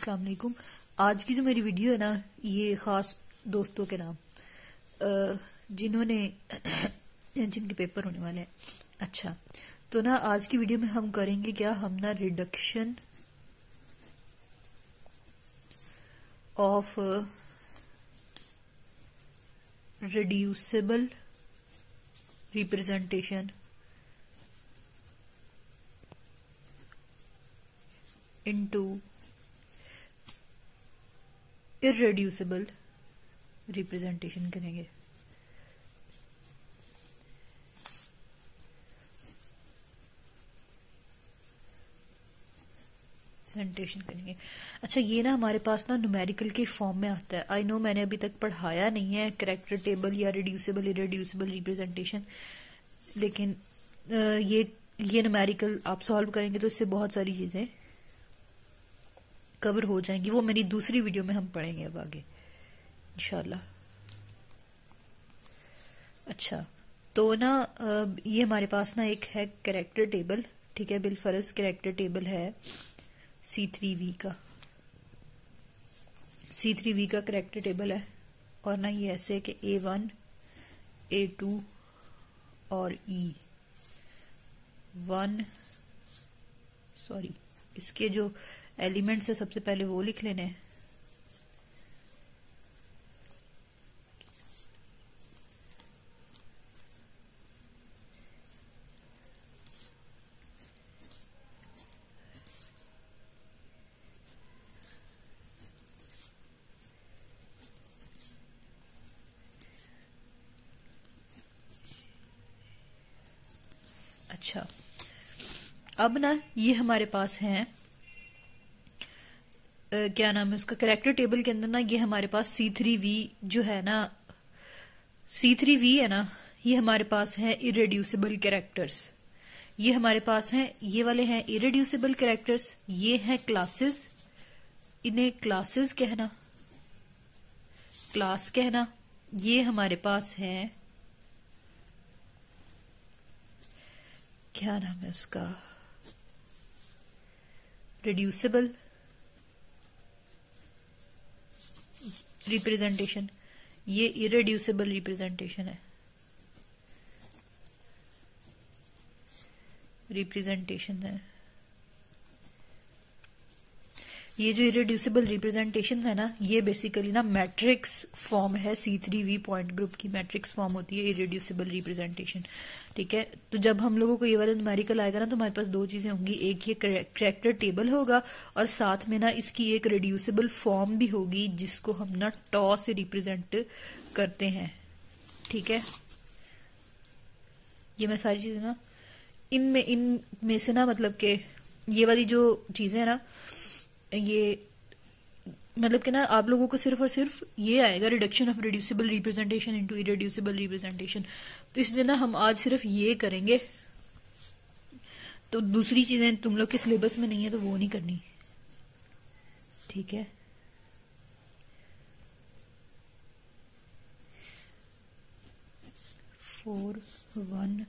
अस्सलाम वालेकुम। आज की जो मेरी वीडियो है ना, ये खास दोस्तों के नाम जिन्होंने जिनके पेपर होने वाले हैं। अच्छा, तो ना आज की वीडियो में हम करेंगे क्या, हम ना reduction of reducible representation into irreducible representation करेंगे। प्रेजेंटेशन करेंगे। अच्छा, ये ना हमारे पास ना न्यूमेरिकल के फॉर्म में आता है। आई नो मैंने अभी तक पढ़ाया नहीं है कैरेक्टर टेबल या रिड्यूसिबल इररेड्यूसिबल रिप्रेजेंटेशन, लेकिन ये न्यूमेरिकल आप सॉल्व करेंगे तो इससे बहुत सारी चीजें कवर हो जाएंगी। वो मेरी दूसरी वीडियो में हम पढ़ेंगे अब आगे इंशाल्लाह। अच्छा, तो ना ये हमारे पास ना एक है कैरेक्टर टेबल, ठीक है। बिलफरज कैरेक्टर टेबल है C3V का, C3V का कैरेक्टर टेबल है। और ना ये ऐसे है कि A1 A2 और E1 इसके जो एलिमेंट्स है सबसे पहले वो लिख लेने हैं। अच्छा, अब ना ये हमारे पास है क्या नाम है उसका, कैरेक्टर टेबल के अंदर ना ये हमारे पास C3V जो है ना, C3V है ना, ये हमारे पास है इरेड्यूसिबल कैरेक्टर्स। ये हमारे पास हैं, ये वाले हैं इरेड्यूसिबल कैरेक्टर्स, ये हैं क्लासेस, इन्हें क्लासेस कहना, क्लास कहना। ये हमारे पास है क्या नाम है उसका, रिड्यूसिबल रिप्रेजेंटेशन, ये इरेड्यूसिबल रिप्रेजेंटेशन है, रिप्रेजेंटेशन है। ये जो इरेड्यूसिबल रिप्रेजेंटेशन है ना, ये बेसिकली ना मैट्रिक्स फॉर्म है। C3V पॉइंट ग्रुप की मैट्रिक्स फॉर्म होती है इरेड्यूसिबल रिप्रेजेंटेशन, ठीक है। तो जब हम लोगों को ये वाला न्यूमेरिकल आएगा ना, तो हमारे पास दो चीजें होंगी, एक ये कैरेक्टर टेबल होगा और साथ में ना इसकी एक रिड्यूसिबल फॉर्म भी होगी जिसको हम ना टॉ से रिप्रेजेंट करते हैं, ठीक है। ये मैं सारी चीजें ना इनमें से ना, मतलब कि ये वाली जो चीजें है ना, ये मतलब कि ना आप लोगों को सिर्फ और सिर्फ ये आएगा, reduction of reducible representation into irreducible representation. तो इसलिए ना हम आज सिर्फ ये करेंगे, तो दूसरी चीजें तुम लोग के सिलेबस में नहीं है तो वो नहीं करनी, ठीक है। फोर 1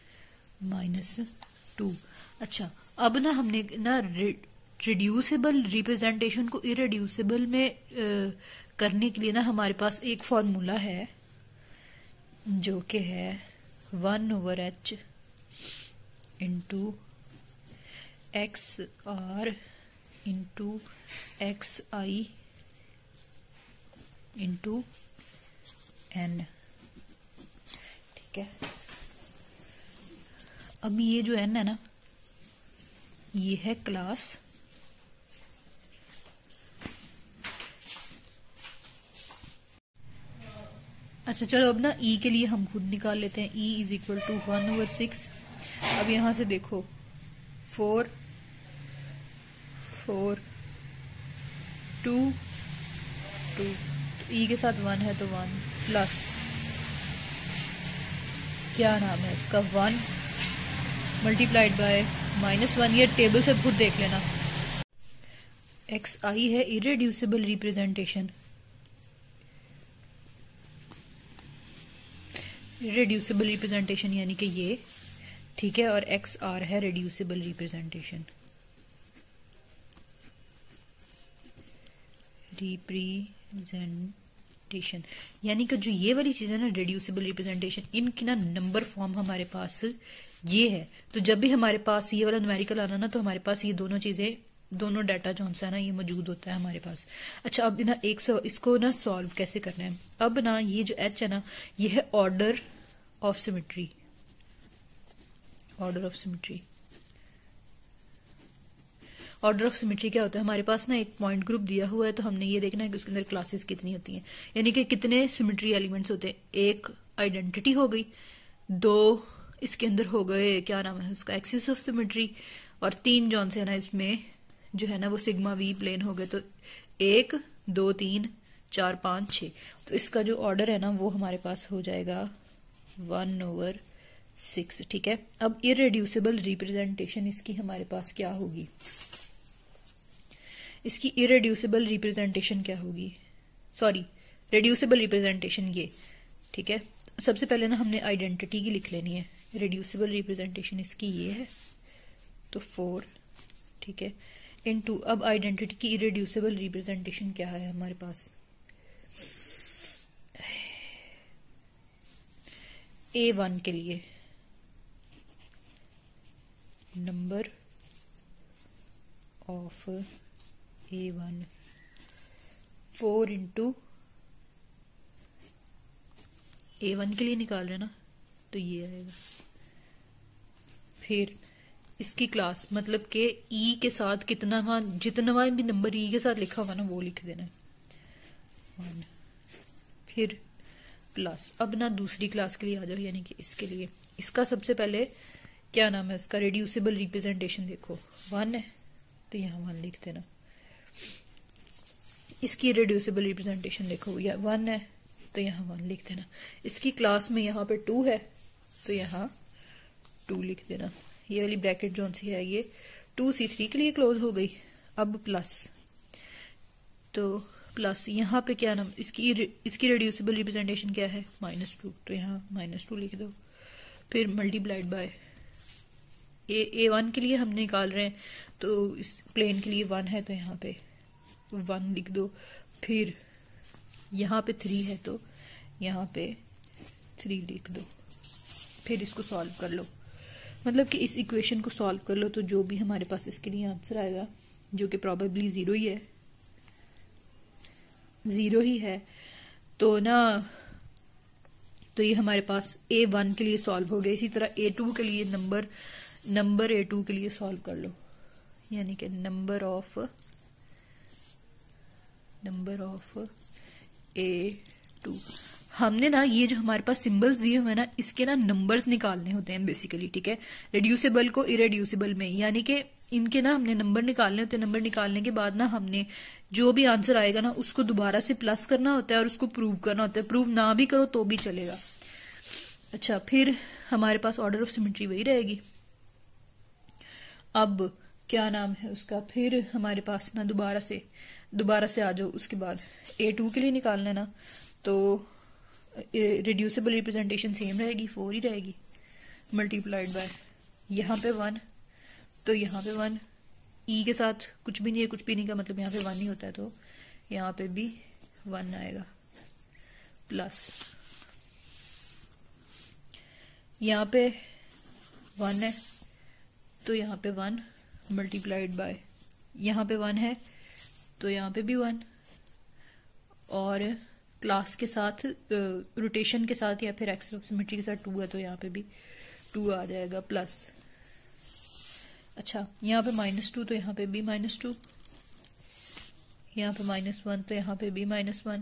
-2। अच्छा, अब ना हमने ना रिड्यूसिबल रिप्रेजेंटेशन को इरेड्यूसिबल में करने के लिए ना हमारे पास एक फॉर्मूला है जो कि है 1/h into XR into XI into N, ठीक है। अब ये जो N है ना, ये है क्लास, अच्छा चलो अब ना E के लिए हम खुद निकाल लेते हैं। E is equal to 1/6। अब यहां से देखो 4 4 2 2, E के साथ 1 है तो 1 प्लस क्या नाम है उसका 1 मल्टीप्लाइड बाय -1। ये टेबल से खुद देख लेना। XI है इरेड्यूसिबल रिप्रेजेंटेशन, रिड्यूसिबल रिप्रेजेंटेशन यानी कि ये, ठीक है। और XR है रिड्यूसिबल रिप्रेजेंटेशन, रिप्रेजेंटेशन, यानी कि जो ये वाली चीज है ना रिड्यूसिबल रिप्रेजेंटेशन, इनकी ना नंबर फॉर्म हमारे पास ये है। तो जब भी हमारे पास ये वाला न्यूमेरिकल आना ना, तो हमारे पास ये दोनों चीजें, दोनों डाटा जो है ना ये मौजूद होता है हमारे पास। अच्छा, अब ना इसको ना सॉल्व कैसे करना है। अब ना ये जो एच है ना, ये है order of symmetry. Order of symmetry, order of symmetry क्या होता है, हमारे पास ना एक पॉइंट ग्रुप दिया हुआ है, तो हमने ये देखना है कि उसके अंदर क्लासेस कितनी होती हैं, यानी कि कितने सिमेट्री एलिमेंट्स होते हैं। एक आइडेंटिटी हो गई, दो इसके अंदर हो गए क्या नाम है उसका, एक्सिस ऑफ सिमेट्री, और तीन जॉन से ना इसमें जो है ना वो सिग्मा वी प्लेन हो गए। तो 1 2 3 4 5 6, तो इसका जो ऑर्डर है ना वो हमारे पास हो जाएगा 1/6। ठीक है, अब इरेड्यूसिबल रिप्रेजेंटेशन इसकी हमारे पास क्या होगी, इसकी इरेड्यूसिबल रिप्रेजेंटेशन क्या होगी, सॉरी रेड्यूसिबल रिप्रेजेंटेशन ये। ठीक है, सबसे पहले ना हमने आइडेंटिटी की लिख लेनी है। रेड्यूसिबल रिप्रेजेंटेशन इसकी ये है, तो 4। ठीक है, इनटू, अब आइडेंटिटी की इरेड्यूसिबल रिप्रेजेंटेशन क्या है हमारे पास, A1 के लिए number of A1 4 into A1 के लिए निकाल रहे ना, तो ये आएगा। फिर इसकी क्लास, मतलब कि ई के साथ कितना, वहां जितना भी नंबर ई के साथ लिखा हुआ ना वो लिख देना है 1। फिर प्लस, अब ना दूसरी क्लास के लिए आ जाओ, यानी कि इसके लिए, इसका सबसे पहले क्या नाम है इसका, रेड्यूसिबल रिप्रेजेंटेशन देखो 1 है, तो यहाँ 1 लिख देना। इसकी रेड्यूसिबल रिप्रेजेंटेशन देखो, या 1 है तो यहाँ 1 लिख देना। इसकी क्लास में यहाँ पे 2 है, तो यहाँ 2 लिख देना। ये वाली ब्रैकेट जोन सी है ये 2C3 के लिए क्लोज हो गई। अब प्लस, तो प्लस यहाँ पे क्या नाम, इसकी रेड्यूसिबल रिप्रेजेंटेशन क्या है, -2, तो यहाँ -2 लिख दो। फिर मल्टीप्लाइड बाय A1 के लिए हम निकाल रहे हैं, तो इस प्लेन के लिए 1 है, तो यहाँ पे 1 लिख दो। फिर यहाँ पे 3 है, तो यहाँ पे 3 लिख दो। फिर इसको सॉल्व कर लो, मतलब कि इस इक्वेशन को सॉल्व कर लो, तो जो भी हमारे पास इसके लिए आंसर आएगा, जो कि प्रोबेबली 0 ही है, 0 ही है, तो ना, तो ये हमारे पास A1 के लिए सॉल्व हो गया। इसी तरह A2 के लिए नंबर A2 के लिए सॉल्व कर लो, यानी कि नंबर ऑफ A2। हमने ना ये जो हमारे पास सिंबल्स दिए हुए हैं ना, इसके ना नंबर्स निकालने होते हैं बेसिकली। ठीक है, रेड्यूसिबल को इरेड्यूसिबल में, यानी कि इनके ना हमने नंबर निकालने होते हैं। नंबर निकालने के बाद ना हमने जो भी आंसर आएगा ना उसको दोबारा से प्लस करना होता है और उसको प्रूव करना होता है। प्रूव ना भी करो तो भी चलेगा। अच्छा, फिर हमारे पास ऑर्डर ऑफ सिमेट्री वही रहेगी। अब क्या नाम है उसका, फिर हमारे पास ना दोबारा से आ जाओ। उसके बाद A2 के लिए निकालना है ना, तो रिड्यूसिबल रिप्रेजेंटेशन सेम रहेगी, 4 ही रहेगी, मल्टीप्लाइड बाय यहाँ पे 1, तो यहाँ पे 1, ई के साथ कुछ भी नहीं है, कुछ भी नहीं का मतलब यहाँ पे 1 ही होता है, तो यहाँ पे भी 1 आएगा, प्लस यहाँ पे 1 है, तो यहाँ पे 1 मल्टीप्लाइड बाय यहाँ पे 1 है, तो यहाँ पे भी 1, और क्लास के साथ रोटेशन के साथ या फिर एक्सिस ऑफ सिमेट्री के साथ 2 है, तो यहाँ पे भी 2 आ जाएगा, प्लस। अच्छा, यहाँ पे -2, तो यहाँ पे भी -2, यहाँ पे -1, तो यहाँ पे भी -1,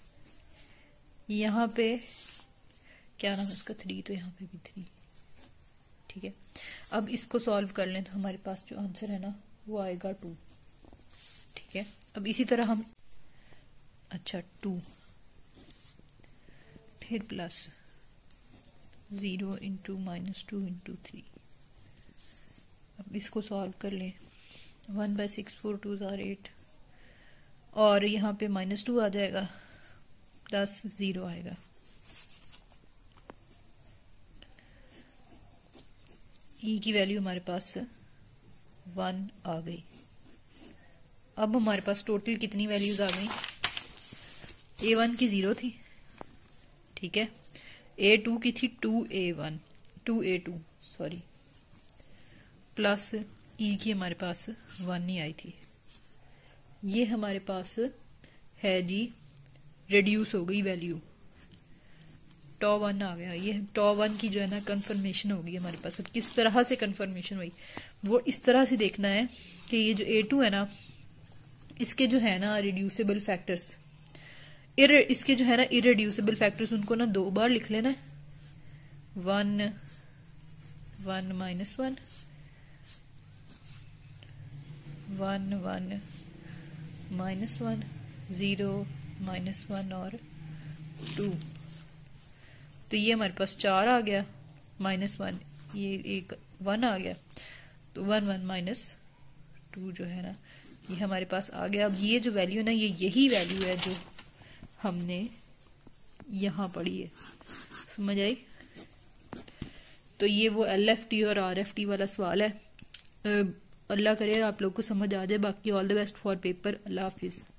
यहाँ पे क्या नाम है उसका 3, तो यहाँ पे भी 3। ठीक है, अब इसको सॉल्व कर लें तो हमारे पास जो आंसर है ना वो आएगा 2। ठीक है, अब इसी तरह हम, अच्छा 2, फिर प्लस 0 इंटू -2 इंटू 3। अब इसको सॉल्व कर लें, 1/6 4 2 8, और यहाँ पे -2 आ जाएगा, प्लस 0 आएगा। ई की वैल्यू हमारे पास 1 आ गई। अब हमारे पास टोटल कितनी वैल्यूज आ गई? A1 की 0 थी, ठीक है, A2 की थी 2A2 सॉरी, प्लस E की हमारे पास 1 ही आई थी। ये हमारे पास है जी रिड्यूस हो गई वैल्यू, टॉ 1 आ गया। ये टॉ 1 की जो है ना कंफर्मेशन होगी हमारे पास। अब किस तरह से कंफर्मेशन हुई वो इस तरह से देखना है कि ये जो A2 है ना, इसके जो है ना रिड्यूसिबल फैक्टर्स, इसके जो है ना इरेड्यूसिबल फैक्टर्स, उनको ना 2 बार लिख लेना है, 1 1 माइनस 1 1 1 माइनस 1 0 माइनस 1 और 2। तो ये हमारे पास 4 आ गया, माइनस 1, ये एक 1 आ गया, तो 1 1 माइनस 2 जो है ना ये हमारे पास आ गया। अब ये जो वैल्यू है ना, ये यही वैल्यू है जो हमने यहाँ पढ़ी है, समझ आई? तो ये वो LFT और RFT वाला सवाल है। अल्लाह करे आप लोग को समझ आ जाए। बाकी all the best for paper. अल्लाह हाफिज।